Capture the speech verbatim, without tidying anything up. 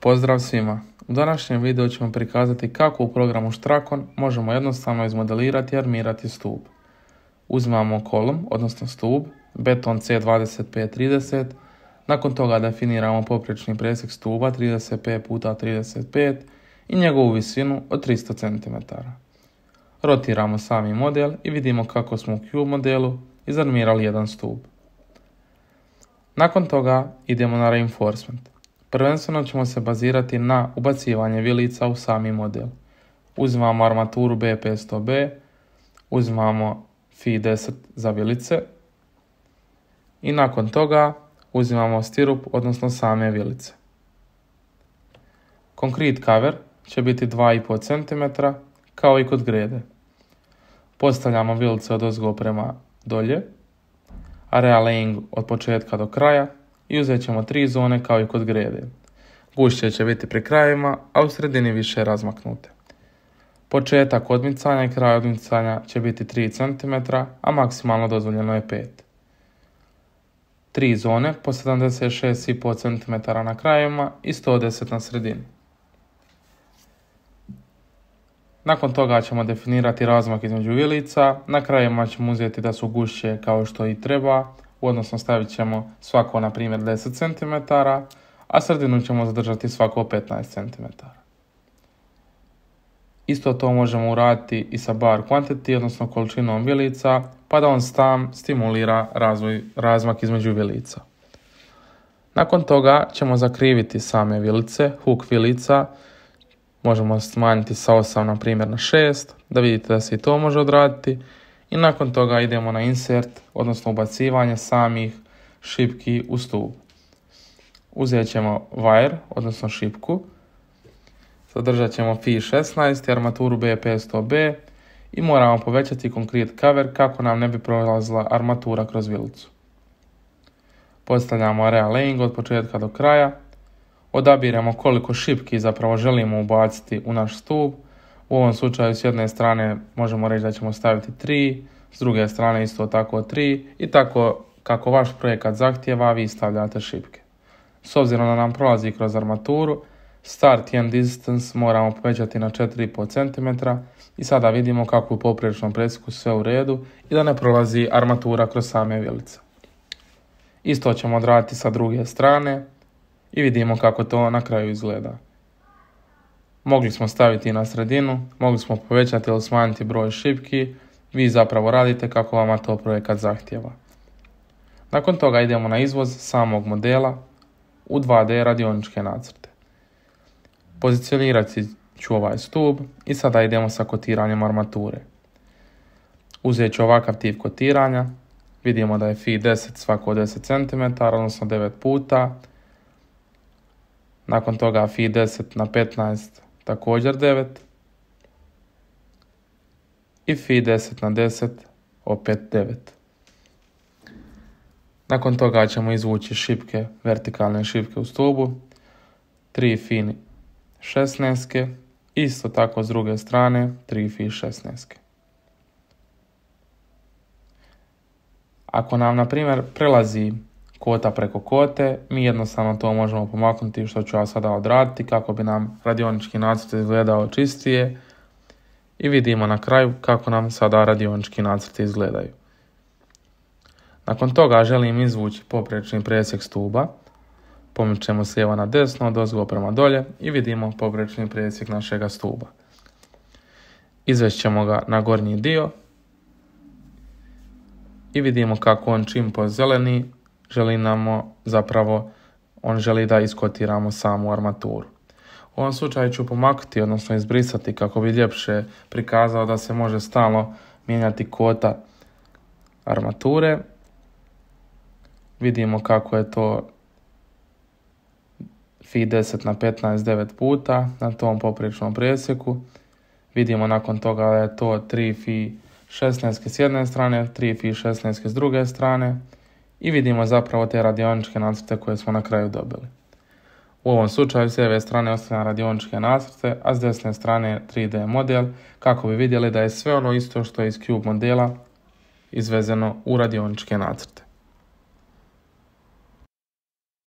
Pozdrav svima! U današnjem videu ćemo prikazati kako u programu Strakon možemo jednostavno izmodelirati i armirati stup. Uzimamo kolum, odnosno stup, beton C dvadeset pet trideset, nakon toga definiramo poprečni presjek stupa trideset pet puta trideset pet i njegovu visinu od tristo centimetara. Rotiramo sami model i vidimo kako smo u Cube modelu izarmirali jedan stup. Nakon toga idemo na reinforcement. Prvenstveno ćemo se bazirati na ubacivanje vilica u sami model. Uzimamo armaturu B petsto B, uzimamo F I deset za vilice i nakon toga uzimamo stirup, odnosno same vilice. Concrete cover će biti dva i pol centimetra kao i kod grede. Postavljamo vilice od ozgo prema dolje, area laying od početka do kraja i uzet ćemo tri zone kao i kod grede. Gušće će biti pri krajevima, a u sredini više razmaknute. Početak odmicanja i kraj odmicanja će biti tri centimetra, a maksimalno dozvoljeno je pet. Tri zone po sedamdeset šest i pol centimetara na krajevima i sto deset na sredini. Nakon toga ćemo definirati razmak između vilica, na krajevima ćemo uzeti da su gušće kao što i treba, odnosno stavit ćemo svako na primjer deset centimetara, a sredinu ćemo zadržati svako petnaest centimetara. Isto to možemo uraditi i sa bar quantity, odnosno količinom vilica, pa da on sam stimulira razvoj, razmak između vilica. Nakon toga ćemo zakriviti same vilice, hook vilica, možemo smanjiti sa osam na primjer na šest, da vidite da se i to može odraditi. I nakon toga idemo na insert, odnosno ubacivanje samih šipki u stup. Uzet ćemo wire, odnosno šipku, zadržat ćemo F I šesnaest i armaturu B petsto B i moramo povećati concrete cover kako nam ne bi prolazila armatura kroz vilicu. Postavljamo area laying od početka do kraja, odabiremo koliko šipki zapravo želimo ubaciti u naš stup. U ovom slučaju s jedne strane možemo reći da ćemo staviti tri, s druge strane isto tako tri i tako kako vaš projekat zahtjeva vi stavljate šipke. S obzirom da nam prolazi kroz armaturu, start i end distance moramo povećati na četiri i pol centimetra i sada vidimo kako u poprečnom presjeku sve u redu i da ne prolazi armatura kroz same vilice. Isto ćemo odraditi sa druge strane i vidimo kako to na kraju izgleda. Mogli smo staviti na sredinu, mogli smo povećati ili smanjiti broj šipki, vi zapravo radite kako vama to projekat zahtjeva. Nakon toga idemo na izvoz samog modela u dva D radioničke nacrte. Pozicionirati ću ovaj stup i sada idemo sa kotiranjem armature. Uzet ću ovakav tip kotiranja, vidimo da je F I deset svako deset centimetara, odnosno devet puta. Nakon toga F I deset na petnaest također devet i F I deset na deset opet devet. Nakon toga ćemo izvući šipke, vertikalne šipke u stubu, tri F I šesnaest, isto tako s druge strane tri F I šesnaest. Ako nam na primjer prelazi kota preko kote, mi jednostavno to možemo pomaknuti, što ću ja sada odraditi kako bi nam radionički nacrt izgledao čistije i vidimo na kraju kako nam sada radionički nacrti izgledaju. Nakon toga želim izvući poprečni presjek stuba, pomičemo s lijeva na desno, od ozgo prema dolje i vidimo poprečni presjek našega stuba. Izvešćemo ga na gornji dio i vidimo kako on čim pozeleni želi nam zapravo, on želi da iskotiramo samu armaturu. U ovom slučaju ću pomaknuti, odnosno izbrisati kako bi ljepše prikazao da se može stalno mijenjati kota armature. Vidimo kako je to F I deset na petnaest devet puta na tom poprečnom presjeku. Vidimo nakon toga da je to tri F I šesnaest s jedne strane, tri F I šesnaest s druge strane i vidimo zapravo te radioničke nacrte koje smo na kraju dobili. U ovom slučaju s lijeve strane ostavljam radioničke nacrte, a s desne strane tri D model kako bi vidjeli da je sve ono isto što je iz Cube modela izvezeno u radioničke nacrte.